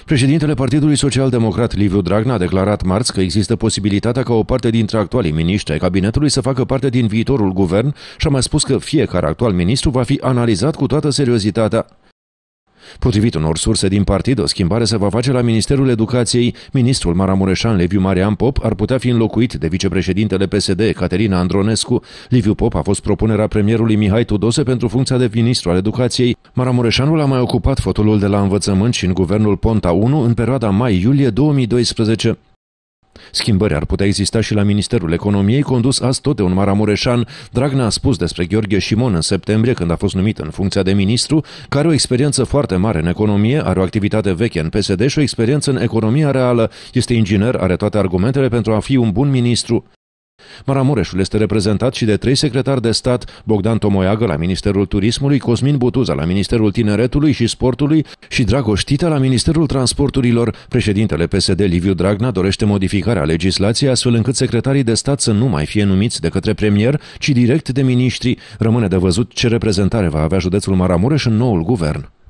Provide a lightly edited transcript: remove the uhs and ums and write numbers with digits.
Președintele Partidului Social-Democrat Liviu Dragnea a declarat marți că există posibilitatea ca o parte dintre actualii miniștri ai cabinetului să facă parte din viitorul guvern și a mai spus că fiecare actual ministru va fi analizat cu toată seriozitatea. Potrivit unor surse din partid, o schimbare se va face la Ministerul Educației. Ministrul Maramureșan Liviu Marian Pop ar putea fi înlocuit de vicepreședintele PSD, Caterina Andronescu. Liviu Pop a fost propunerea premierului Mihai Tudose pentru funcția de ministru al Educației. Maramureșanul a mai ocupat fotolul de la învățământ și în guvernul Ponta 1 în perioada mai-iulie 2012. Schimbări ar putea exista și la Ministerul Economiei, condus azi tot de un maramureșan. Dragnea a spus despre Gheorghe Șimon în septembrie, când a fost numit în funcția de ministru, că are o experiență foarte mare în economie, are o activitate veche în PSD și o experiență în economia reală. Este inginer, are toate argumentele pentru a fi un bun ministru. Maramureșul este reprezentat și de 3 secretari de stat: Bogdan Tomoiagă la Ministerul Turismului, Cosmin Butuza la Ministerul Tineretului și Sportului și Dragoș Tita la Ministerul Transporturilor. Președintele PSD Liviu Dragnea dorește modificarea legislației astfel încât secretarii de stat să nu mai fie numiți de către premier, ci direct de miniștri. Rămâne de văzut ce reprezentare va avea județul Maramureș în noul guvern.